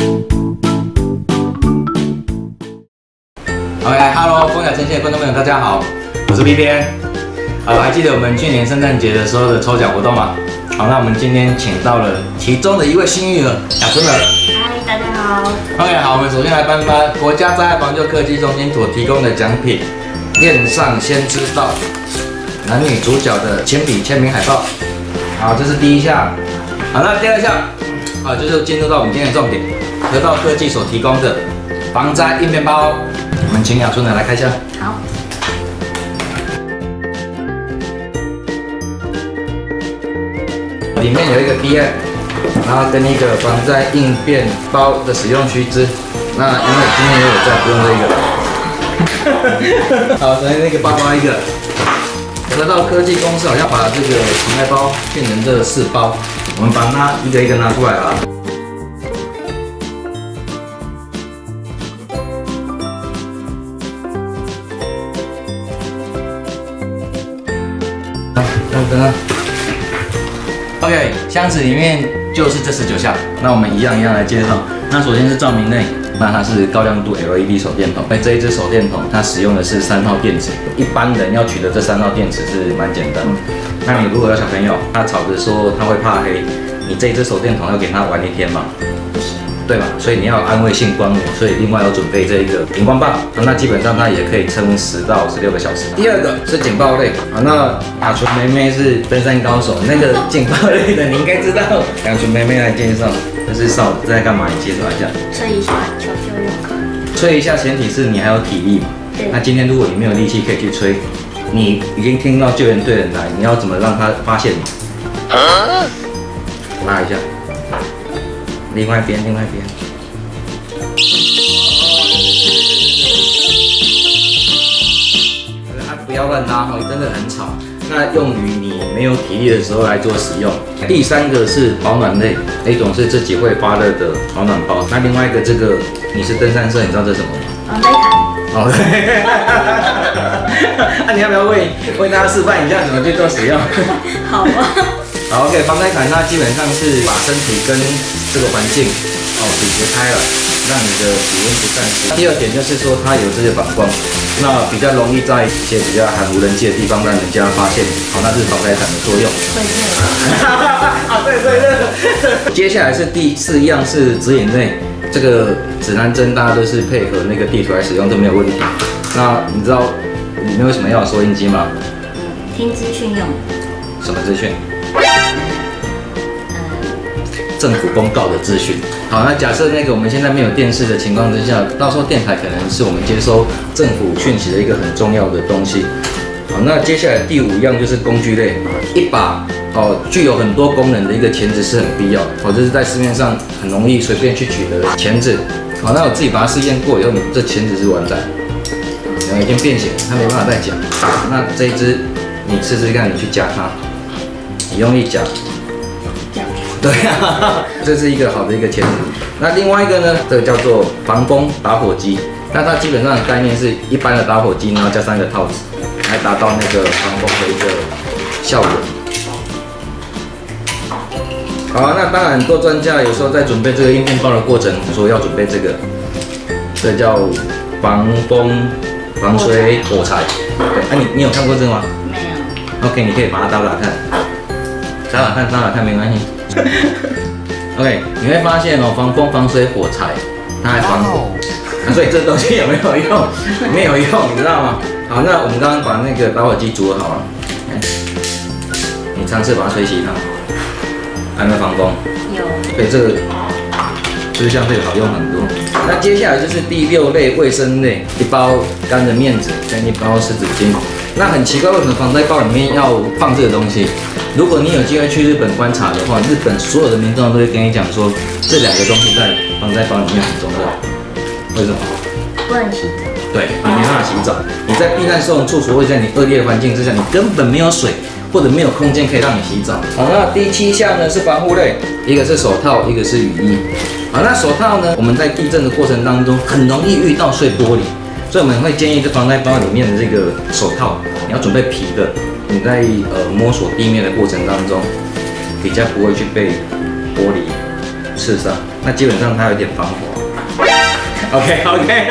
OK，Hello， 风雅城线的观众朋友，大家好，我是 BBN。还记得我们去年圣诞节的时候的抽奖活动吗？好，那我们今天请到了其中的一位幸运儿，雅春儿。 嗨，大家好。 OK， 好，我们首先来颁发国家灾害防救科技中心所提供的奖品——恋上先知道男女主角的铅笔签名海报。好，这是第一项。好，那第二项，就是进入到我们今天的重点，得到科技所提供的防灾应变包。我们请雅春儿来开箱。 好。 里面有一个 DM， 然后跟一个防灾应变包的使用须知。那因为今天也有在，不用这个。好，所以那个包包一个。得到科技公司好像把这个防灾包变成这4包，我们把它一个一个拿出来啊。等。OK， 箱子里面就是这19项，那我们一样来介绍。那首先是照明类，那它是高亮度 LED 手电筒。这一支手电筒它使用的是3号电池，一般人要取得这3号电池是蛮简单的。那你如果有小朋友，他吵着说他会怕黑，你这一支手电筒要给他玩1天嘛？对吧？所以你要有安慰性光源，所以另外要准备这一个荧光棒，那基本上它也可以撑10到16个小时。第二个是警报类，那雅纯妹妹是登山高手，那个警报类的你应该知道，雅纯妹妹来介绍，这是哨子，这在干嘛？你介绍一下。 吹一下求救用。 吹一下，前提是你还有体力嘛。 对。 那今天如果你没有力气可以去吹，你已经听到救援队人来，你要怎么让他发现你？拉一下。另外一边。不要乱拉，真的很吵。那用于你没有体力的时候来做使用。第3个是保暖类，一种是自己会发热的保暖包。那另外一个这个你是登山社，你知道这是什么吗？ 防灾毯。 哦，那你要不要为大家示范一下怎么去做使用？ 好啊。 好 ，OK， 防灾毯它基本上是把身体跟这个环境阻绝开了，让你的体温不散失。第二点就是说它有这些反光，那比较容易在一些比较罕无人迹的地方让人家发现。好，那是防灾毯的作用。对。接下来是第4样是指引类，这个指南针大家都是配合那个地图来使用都没有问题。那你知道里面为什么要有收音机吗？ 听资讯用。 什么资讯？政府公告的资讯。好，那假设那个我们现在没有电视的情况之下，到时候电台可能是我们接收政府讯息的一个很重要的东西。好，那接下来第5样就是工具类，一把具有很多功能的一个钳子是很必要的。这是在市面上很容易随便去取得的钳子。好，那我自己把它试验过以后，这钳子是完整，已经变形，它没办法再夹。那这一支你试试看，你去夹它，你用力夹。对啊，这是一个好的一个钳子。那另外一个呢，这个叫做防风打火机。那它基本上的概念是一般的打火机，然后加上一个套子，来达到那个防风的一个效果。好，那当然很多专家有时候在准备这个应变包的过程，说要准备这个，这叫防风、防水、火柴。对，你有看过这个吗？ 没有。 OK， 你可以把它打看，打看没关系。OK， 你会发现防风、防水、火柴，它还防火。所以这东西有没有用？没有用，你知道吗？好，那我们刚刚把那个打火机煮好了，你尝试把它吹熄它，还有没有防风？ 有。 所以这个相对好用很多。那接下来就是第6类卫生类，一包干的面纸跟一包湿纸巾。那很奇怪，为什么防灾包里面要放这个东西？如果你有机会去日本观察的话，日本所有的民众都会跟你讲说，这2个东西在防灾包里面很重要。为什么？ 不能洗澡。 对，你没办法洗澡。你在避难收容处所，或者在你恶劣的环境之下，你根本没有水或者没有空间可以让你洗澡。好，那第7项呢是防护类，一个是手套，一个是雨衣。好，那手套呢，我们在地震的过程当中很容易遇到碎玻璃，所以我们会建议这防灾包里面的这个手套，你要准备皮的。你在摸索地面的过程当中，比较不会去被玻璃刺上，那基本上它有点防滑。OK，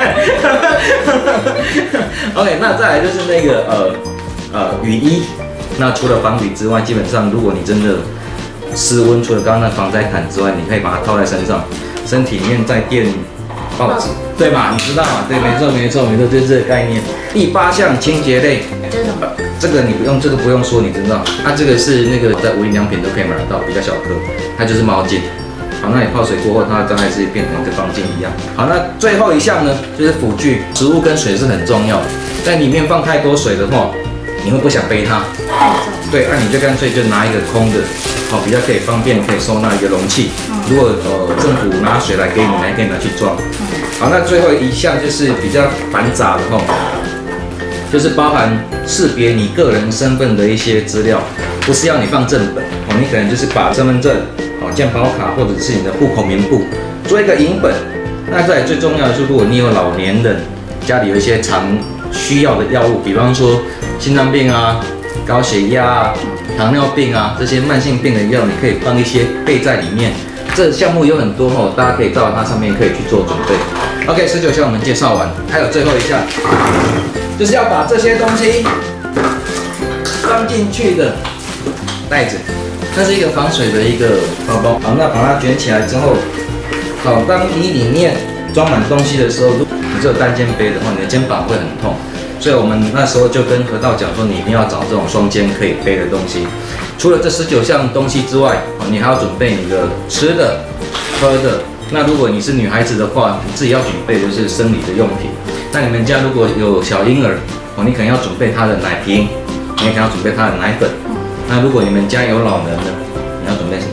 那再来就是那个雨衣。那除了防雨之外，基本上如果你真的室温，除了刚刚那防灾毯之外，你可以把它套在身上，身体里面再垫报纸，对吧？你知道吗？对，没错，就是这个概念。第8项清洁类，这个你不用，这个不用说，你知道，它这个是那个在无印良品都可以买得到，比较小颗，它就是毛巾。好，那你泡水过后，它大概是变成一个方巾一样。好，那最后一项呢，就是辅具，食物跟水是很重要的，在里面放太多水的话，你会不想背它。对，那你就干脆就拿一个空的，好，比较可以方便，可以收纳一个容器。如果政府拿水来给你，还可以拿去装。好，那最后一项就是比较繁杂的吼，就是包含识别你个人身份的一些资料，不是要你放正本哦，你可能就是把身份证、健保卡或者是你的户口名簿做一个影本。那再来最重要的是，如果你有老年人，家里有一些常需要的药物，比方说心脏病啊、高血压啊、糖尿病啊这些慢性病的药，你可以放一些备在里面。这项目有很多吼，大家可以照它上面可以去做准备。OK， 19项我们介绍完，还有最后一项，就是要把这些东西放进去的袋子，它是一个防水的一个包包。好，那把它卷起来之后，好，当你里面装满东西的时候，如果你只有单肩背的话，你的肩膀会很痛。所以我们那时候就跟河道讲说，你一定要找这种双肩可以背的东西。除了这19项东西之外，你还要准备你的吃的、喝的。那如果你是女孩子的话，你自己要准备就是生理的用品。那你们家如果有小婴儿，你可能要准备他的奶瓶，你也可能要准备他的奶粉。那如果你们家有老人呢，你要准备什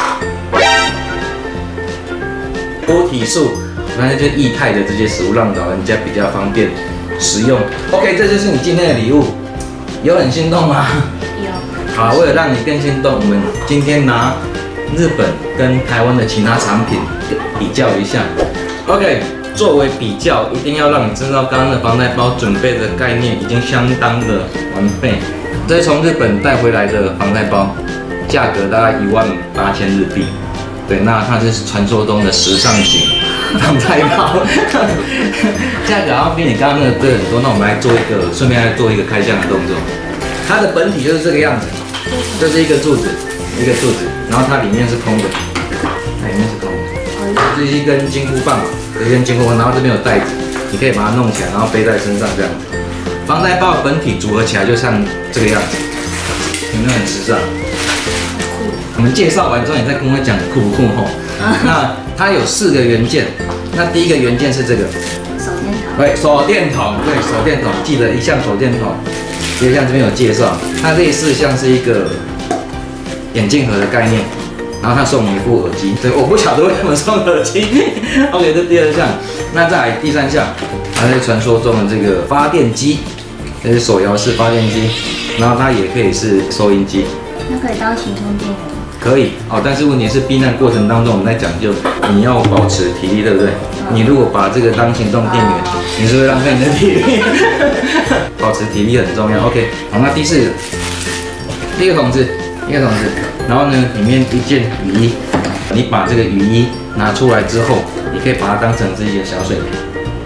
么？多体素，那就是液态的这些食物，让老人家比较方便食用。OK， 这就是你今天的礼物，有很心动吗？ 有。 好，为了让你更心动，我们今天拿日本跟台湾的其他产品比较一下。OK， 作为比较，一定要让你知道刚刚的防灾包准备的概念已经相当的完备。这是从日本带回来的防灾包，价格大概18000日币。对，那它是传说中的时尚型防灾包，价格好像比你刚刚那个贵很多。那我们来做一个，顺便来做一个开箱的动作。它的本体就是这个样子，这是一个柱子，然后它里面是空的，它里面是空的，这是一根金箍棒，一根金箍棒，然后这边有袋子，你可以把它弄起来，然后背在身上这样子。防灾包的本体组合起来就像这个样子，有没有很时尚？我们介绍完之后，你再跟我讲酷不酷吼？那它有4个元件，那第一个元件是这个手电筒。 对，手电筒，对，手电筒，记得一项手电筒。第2项这边有介绍，它类似像是一个眼镜盒的概念，然后它送你一副耳机。对，我不晓得为什么送耳机。OK， 这第2项。那再来第3项，它是传说中的这个发电机，这是手摇式发电机，然后它也可以是收音机。 那可以当行充电源。 可以哦，但是问题是避难过程当中，我们在讲究你要保持体力，对不对？你如果把这个当行动电源，你是会浪费你的体力。保持体力很重要。OK， 好，那第4个，一个桶子，然后呢，里面一件雨衣，你把这个雨衣拿出来之后，你可以把它当成是一个小水瓶。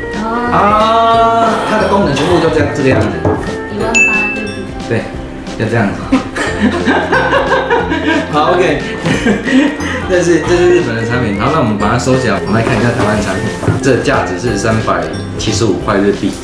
啊，它的功能全部就这个样子。 18000日币。 对，就这样子。好 ，OK， 这是日本的产品。好，那我们把它收起来，我们来看一下台湾产品。这价值是375块日币。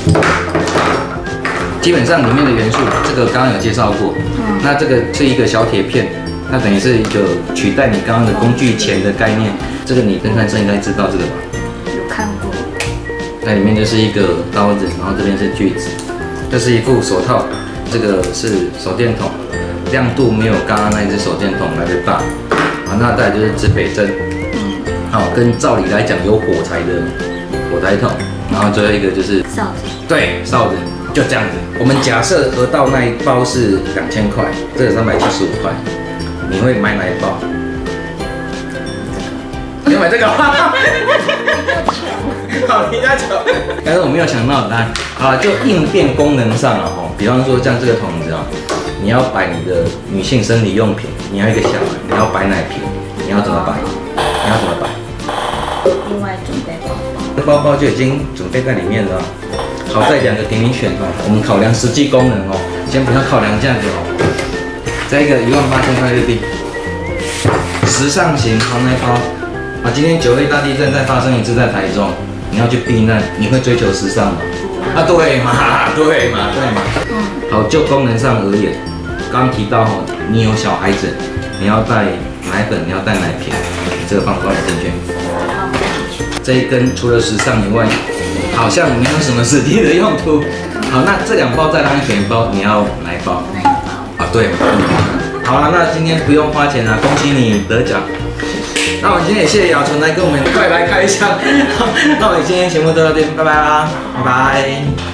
基本上里面的元素，这个刚刚有介绍过。那这个是一个小铁片，它等于是一个取代你刚刚的工具钳的概念。这个你登山社应该知道这个吧？ 有看过。 那里面就是一个刀子，然后这边是锯子。这是一副手套，这个是手电筒。亮度没有刚刚那只手电筒来的大，好，那再来就是指北针，好，跟照理来讲有火柴的火柴筒，然后最后一个就是哨子， 对，哨子，就这样子。我们假设河道那一包是2000块，这个375块，你会买哪一包？你要买这个？好，比较巧。但是我没有想到它，啊，就应变功能上了吼，比方说像这个筒子啊。你要摆你的女性生理用品，你要一个小孩，你要摆奶瓶，你要怎么摆？ 要怎么摆？ 另外准备包包。 这包包就已经准备在里面了。好在2个给你选哦，我们考量实际功能哦，先不要考量价格哦。再一个18000块日币，时尚型防呆包啊。今天9月大地震再发生一次在台中，你要去避难，你会追求时尚吗？啊，对嘛。好，就功能上而言，刚提到哦，你有小孩子，你要带奶粉，你要带奶瓶，你这个放包里进去。这一根除了时尚以外，好像没有什么实际的用途。好，那这2包再让你选一包，你要哪一包？ 哪一包？ 啊，对嘛。好了，那今天不用花钱了，恭喜你得奖。那我们今天也谢谢雅纯来跟我们快来开箱。那我们今天节目就到这边，拜拜啦，拜拜。